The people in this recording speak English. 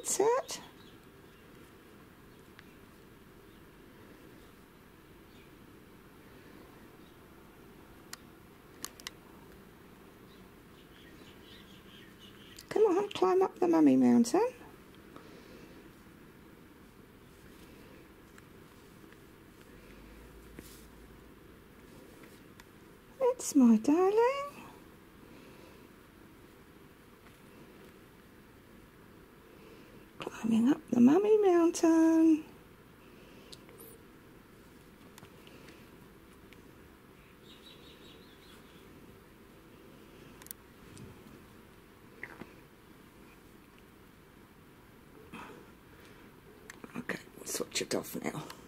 That's it. Come on, climb up the mummy mountain. It's my darling. Climbing up the mummy mountain. Okay, we'll switch it off now.